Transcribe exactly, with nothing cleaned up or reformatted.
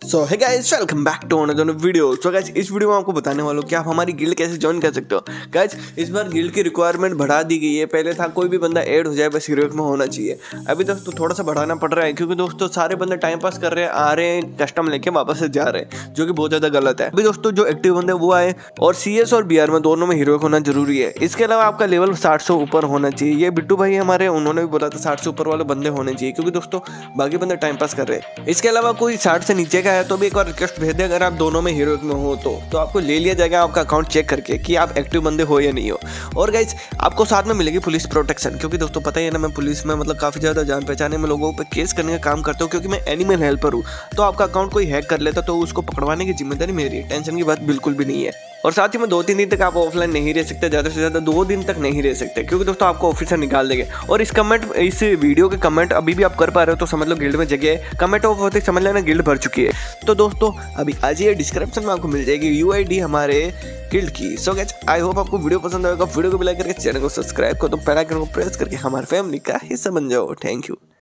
So hey guys, welcome back to another video. So guys, इस video में आपको बताने वाला हूँ कि आप हमारी गिल्ड कैसे ज्वाइन कर सकते हो। गाइस, इस बार गिल्ड की रिक्वायरमेंट बढ़ा दी गई है। पहले था कोई भी बंदा ऐड हो जाए बस हीरोइक में होना चाहिए। अभी दोस्तों थोड़ा सा बढ़ाना पड़ रहा है क्योंकि दोस्तों सारे बंदे टाइम पास कर रहे हैं, आ रहे हैं कस्टम लेके वापस से जा रहे हैं, जो कि बहुत ज्यादा गलत है। अभी दोस्तों जो एक्टिव बंदे वो आए, और सीएस और बीआर में दोनों में हीरोइक होना जरूरी है। इसके अलावा आपका लेवल साठ से ऊपर होना चाहिए। ये बिट्टू भाई हमारे, उन्होंने भी बोला था साठ से ऊपर वाले बंदे होने चाहिए क्योंकि दोस्तों बाकी बंदे टाइम पास कर रहे हैं। इसके अलावा कोई साठ से नीचे का है तो भी एक बार रिक्वेस्ट भेज दे, अगर आप दोनों में हीरोइक में हो तो तो आपको ले लिया जाएगा आपका अकाउंट चेक करके कि आप एक्टिव बंदे हो या नहीं हो। और गाइस, आपको साथ में मिलेगी पुलिस प्रोटेक्शन, क्योंकि दोस्तों पता ही है ना, मैं पुलिस में मतलब काफ़ी ज़्यादा जान पहचाने में लोगों पे केस करने का काम करता हूँ क्योंकि मैं एनिमल हेल्पर हूँ। तो आपका अकाउंट कोई हैक कर लेता तो उसको पकड़वाने की जिम्मेदारी मेरी है। टेंशन की बात बिल्कुल भी नहीं है। और साथ ही में दो तीन दिन तक आप ऑफलाइन नहीं रह सकते, ज़्यादा से ज़्यादा दो दिन तक नहीं रह सकते क्योंकि दोस्तों आपको ऑफिस से निकाल देंगे। और इस कमेंट इस वीडियो के कमेंट अभी भी आप कर पा रहे हो तो समझ लो गिल्ड में जगह है। कमेंट ऑफ होते समझ लेना गिल्ड भर चुकी है। तो दोस्तों अभी आज ये डिस्क्रिप्शन में आपको मिल जाएगी यूआईडी हमारे गिल्ड की। सो गाइस, आई होप आपको वीडियो पसंद आएगा। वीडियो को भी लाइक करके चैनल को सब्सक्राइब कर दो, बेल आइकन को प्रेस करके हमारे फैमिली का हिस्सा बन जाओ। Thank you.